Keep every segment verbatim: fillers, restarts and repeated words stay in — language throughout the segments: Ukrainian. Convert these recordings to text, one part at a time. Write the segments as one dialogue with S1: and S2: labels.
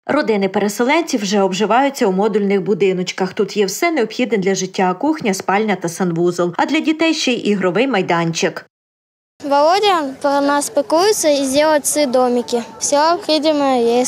S1: Родини переселенців вже обживаються у модульних будиночках. Тут є все необхідне для життя – кухня, спальня та санвузол. А для дітей ще й ігровий майданчик.
S2: Володя про нас пекується і зробить ці домики. Все необхідне є.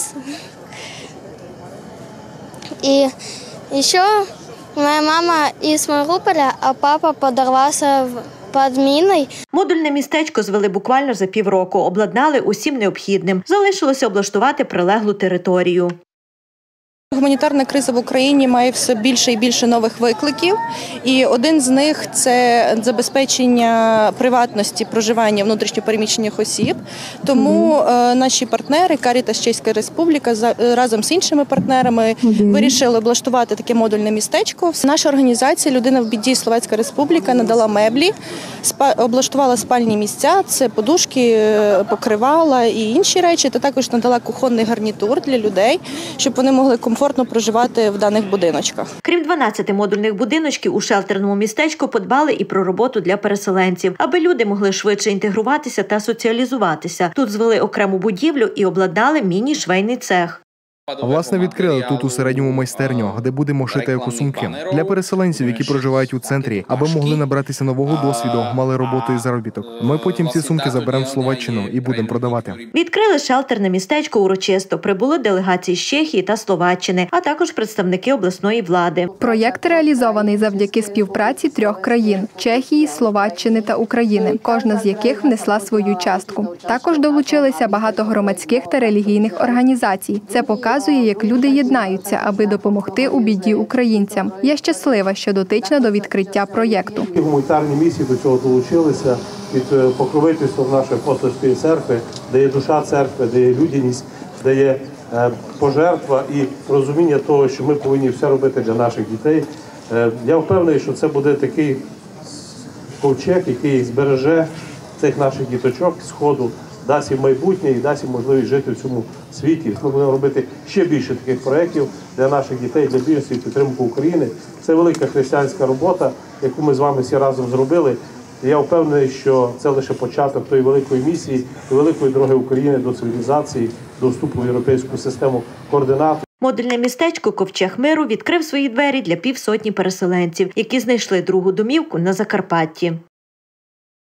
S2: І ще моя мама із Маріуполя, а папа подорвався під міною.
S1: Модульне містечко звели буквально за півроку. Обладнали усім необхідним. Залишилося облаштувати прилеглу територію.
S3: Гуманітарна криза в Україні має все більше і більше нових викликів, і один з них – це забезпечення приватності проживання внутрішньопереміщених осіб. Тому mm-hmm. наші партнери, Карітас Чеська Республіка, разом з іншими партнерами mm-hmm. вирішили облаштувати таке модульне містечко. Наша організація «Людина в біді. Словацька Республіка» надала меблі, облаштувала спальні місця, це подушки, покривала і інші речі, та також надала кухонний гарнітур для людей, щоб вони могли комфортно комфортно проживати в даних будиночках.
S1: Крім дванадцяти модульних будиночків, у шелтерному містечку подбали і про роботу для переселенців, аби люди могли швидше інтегруватися та соціалізуватися. Тут звели окрему будівлю і обладнали міні-швейний цех.
S4: Власне, відкрили тут у середньому майстерню, де будемо шити екосумки. Для переселенців, які проживають у центрі, аби могли набратися нового досвіду, мали роботу і заробіток. Ми потім ці сумки заберемо в Словаччину і будемо продавати.
S1: Відкрили шелтерне містечко урочисто. Прибули делегації з Чехії та Словаччини, а також представники обласної влади.
S5: Проєкт реалізований завдяки співпраці трьох країн – Чехії, Словаччини та України, кожна з яких внесла свою частку. Також долучилися багато громадських та релігійних організацій. Це показує, як люди єднаються, аби допомогти у біді українцям. Я щаслива, що дотична до відкриття проєкту.
S6: Гуманітарні місії до цього долучилися під покровительством нашої апостольської церкви, де є душа церкви, де є людяність, де є пожертва і розуміння того, що ми повинні все робити для наших дітей. Я впевнений, що це буде такий ковчег, який збереже цих наших діточок Сходу, дасть їм майбутнє і дасть їм можливість жити в цьому світі. Ми будемо робити ще більше таких проєктів для наших дітей, для біженців, підтримку України. Це велика християнська робота, яку ми з вами всі разом зробили. І я впевнений, що це лише початок тої великої місії, великої дороги України до цивілізації, до вступу в європейську систему координат.
S1: Модульне містечко «Ковчег миру» відкрив свої двері для півсотні переселенців, які знайшли другу домівку на Закарпатті.